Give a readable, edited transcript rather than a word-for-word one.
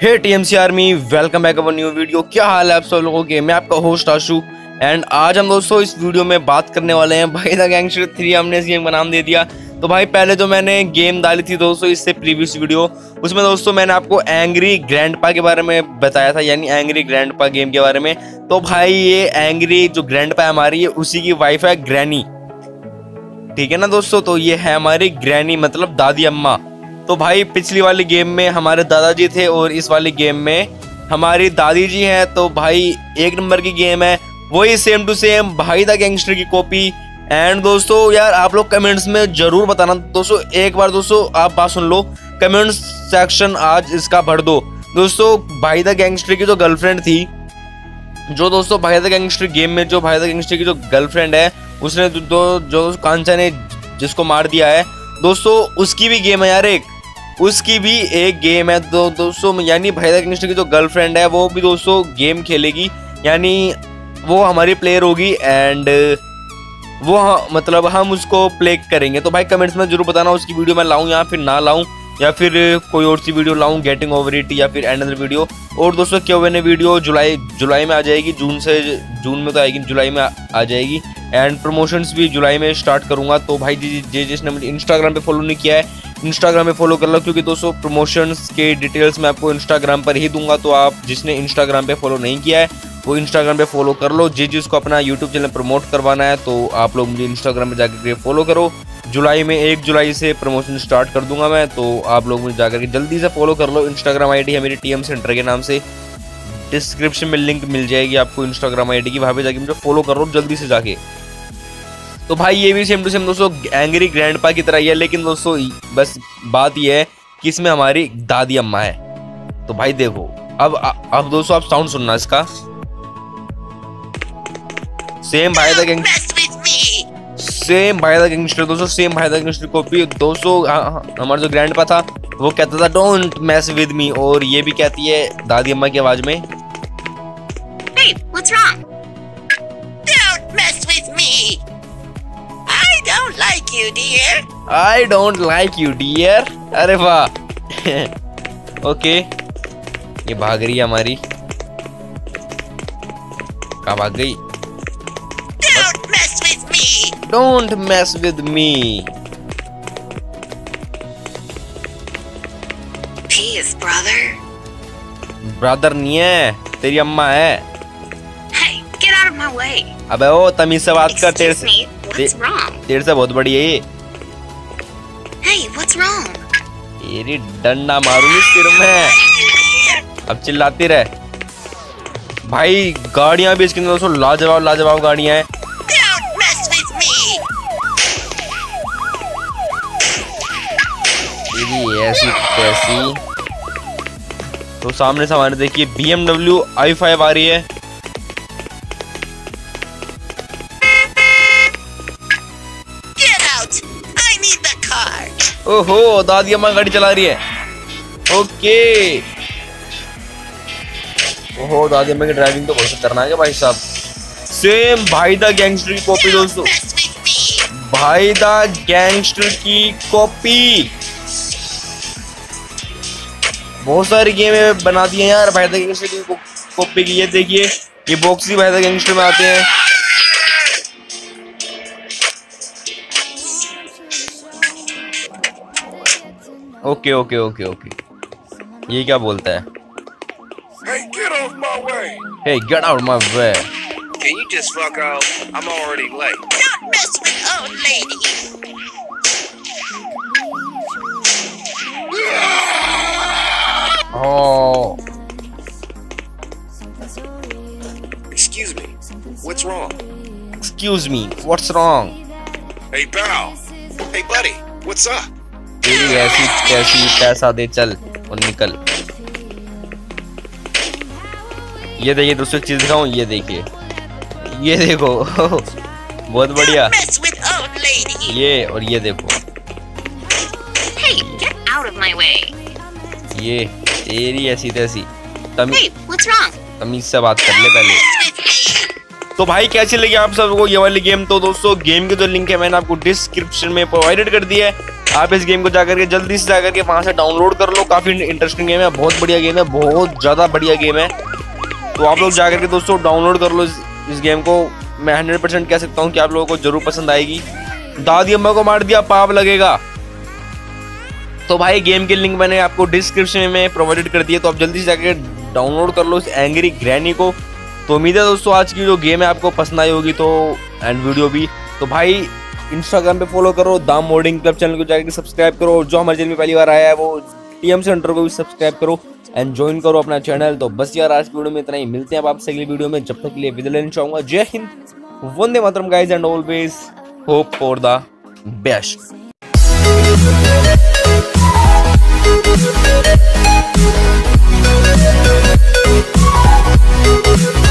Hey TMC army, welcome back our new video. क्या हाल है आप सब लोगों के। मैं आपका होस्ट आशु एंड आज हम दोस्तों इस वीडियो में बात करने वाले हैं भाई द गैंगस्टर 3। हमने इस गेम का नाम दे दिया। तो भाई पहले जो मैंने गेम डाली थी दोस्तों इससे प्रीवियस वीडियो, उसमें दोस्तों मैंने आपको एंग्री ग्रैंडपा के बारे में बताया था, यानी एंग्री ग्रैंडपा गेम के बारे में। तो भाई ये एंग्री जो ग्रैंडपा हमारी है उसी की वाइफ है ग्रैनी, ठीक है ना दोस्तों। तो ये है हमारी ग्रैनी मतलब दादी अम्मा। तो भाई पिछली वाली गेम में हमारे दादाजी थे और इस वाली गेम में हमारी दादी जी हैं। तो भाई एक नंबर की गेम है, वही सेम टू सेम भाई द गैंगस्टर की कॉपी। एंड दोस्तों यार आप लोग कमेंट्स में जरूर बताना दोस्तों, एक बार दोस्तों आप बात सुन लो, कमेंट्स सेक्शन आज इसका भर दो दोस्तों। भाई द गैंगस्टर की जो गर्लफ्रेंड थी, जो दोस्तों भाई द गैंगस्टर गेम में जो भाई द गैंगस्टर की जो गर्लफ्रेंड है उसने जो कांचा ने जिसको मार दिया है दोस्तों, उसकी भी गेम है यार, उसकी भी एक गेम है दोस्तों। यानी भाई द गैंगस्टर की जो गर्लफ्रेंड है वो भी दोस्तों गेम खेलेगी, यानी वो हमारी प्लेयर होगी एंड वो मतलब हम उसको प्ले करेंगे। तो भाई कमेंट्स में जरूर बताना उसकी वीडियो मैं लाऊं या फिर ना लाऊं, या फिर कोई और सी वीडियो लाऊं, गेटिंग ओवर इट या फिर एंड अदर वीडियो। और दोस्तों क्यों ने वीडियो जुलाई में आ जाएगी, जून में तो आएगी, जुलाई में आ जाएगी। एंड प्रमोशंस भी जुलाई में स्टार्ट करूंगा। तो भाई जिसने मुझे इंस्टाग्राम पे फॉलो नहीं किया है इंस्टाग्राम पे फॉलो कर लो, क्योंकि दोस्तों प्रमोशंस के डिटेल्स मैं आपको इंस्टाग्राम पर ही दूंगा। तो आप जिसने इंस्टाग्राम पे फॉलो नहीं किया है वो इंस्टाग्राम पे फॉलो कर लो। जिसको अपना यूट्यूब चैनल प्रमोट करवाना है तो आप लोग मुझे इंस्टाग्राम पे जाकर फॉलो करो। जुलाई में 1 जुलाई से प्रमोशन स्टार्ट कर दूंगा मैं, तो आप लोग मुझे जाकर के जल्दी से फॉलो कर लो। इंस्टाग्राम आईडी है मेरी टीएम सेंटर के नाम से, डिस्क्रिप्शन में लिंक मिल जाएगी आपको इंस्टाग्राम आईडी की, वहाँ पे जाके मुझे फॉलो करो जल्दी से जाके। तो भाई ये भी सेम टू सेम दोस्तों एंग्री ग्रैंडपा की तरह ही है, लेकिन दोस्तों बस बात ये है कि इसमें हमारी दादी अम्मा है। तो भाई देखो अब दोस्तों आप साउंड सुनना इसका, सेम भाई द गैंगस्टर दोस्तों, सेम भाई द गैंगस्टर कॉपी दोस्तों। हमारा जो ग्रैंडपा था वो कहता था डोंट मेस विद मी, और ये भी कहती है दादी अम्मा की आवाज में, Hey, what's wrong? Don't mess with me. I don't like you, dear. I don't like you, dear. अरे वाह ओके ये भाग रही है हमारी, कहाँ भाग गई? Don't mess with me. Don't mess with me. Peace, brother. Brother नहीं है, तेरी अम्मा है। Hey, get out of my way. अबे ओ तमीज से बात कर, तेरे Excuse से me, what's wrong? तेरे से बहुत बड़ी है ये। Hey, what's wrong? तेरी डंडा मारूंगी सिर में, अब चिल्लाती रहे। भाई गाड़ियां भी इसके अंदर दोस्तों लाजवाब गाड़ियां हैं। Don't mess with me. तेरी ऐसी कैसी। तो सामने से हमारे देखिए BMW i5 आ रही है। Get out. I need the car. ओहो दादी अम्मा गाड़ी चला रही है, ओके। ओहो दादी अम्मा की ड्राइविंग तो बहुत खतरनाक है भाई साहब। सेम भाई द गैंगस्टर की कॉपी दोस्तों, Mess with me. भाई द गैंगस्टर की कॉपी। बहुत सारी गेमें बना दी हैं यार भाई द गैंगस्टर की कॉपी की। ये देखिए ये बॉक्स ही भाई द गैंगस्टर में आते हैं। ओके ओके ओके ओके ये क्या बोलता है? Hey, get off my way! Hey, get out my way. Can you just fuck off? I'm already late. Don't mess with old lady. Oh, Excuse me. What's wrong? excuse me, what's wrong? Hey, pal. Hey, buddy. What's up? तेरी ऐसी कैसी, पैसा दे चल और निकल। ये देखिए दोस्तों एक चीज दिखाऊं, ये देखिए, ये देखो बहुत बढ़िया। Don't mess with old lady. ये और ये देखो, Hey, get out of my way. ये तेरी ऐसी तैसी। Hey, what's wrong? तमीज से बात कर ले पहले। Mess with me. तो भाई कैसी लगी आप सबको ये वाली गेम? तो दोस्तों गेम की जो लिंक है मैंने आपको डिस्क्रिप्शन में प्रोवाइडेड कर दी है। आप इस गेम को जाकर के जल्दी से जाकर के वहां से डाउनलोड कर लो। काफी इंटरेस्टिंग गेम है, बहुत बढ़िया गेम है, बहुत ज्यादा बढ़िया गेम है। तो आप लोग जाकर के दोस्तों डाउनलोड कर लो इस गेम को। मैं 100% कह सकता हूँ कि आप लोगों को जरूर पसंद आएगी। दादी अम्मा को मार दिया पाप लगेगा। तो भाई गेम की लिंक मैंने आपको डिस्क्रिप्शन में प्रोवाइडेड कर दी है, तो आप जल्दी से जाकर डाउनलोड कर लो इस एंग्री ग्रैनी को। तो उम्मीद है दोस्तों आज की जो गेम है आपको पसंद आई होगी, तो एंड वीडियो भी। तो भाई इंस्टाग्राम पे फॉलो करो दाम मोडिंग क्लब, चैनल को जाकर सब्सक्राइब करो। और जो हमारे चैनल में पहली बार आया है वो टीएम सेंटर को भी सब्सक्राइब करो एंड ज्वाइन करो अपना चैनल। तो बस यार आज की वीडियो में इतना ही, मिलते हैं अब आपसे अगली वीडियो में। जब तक के लिए विदा लेना चाहूंगा। जय हिंद, वंदे मातरम guys and always hope for the best.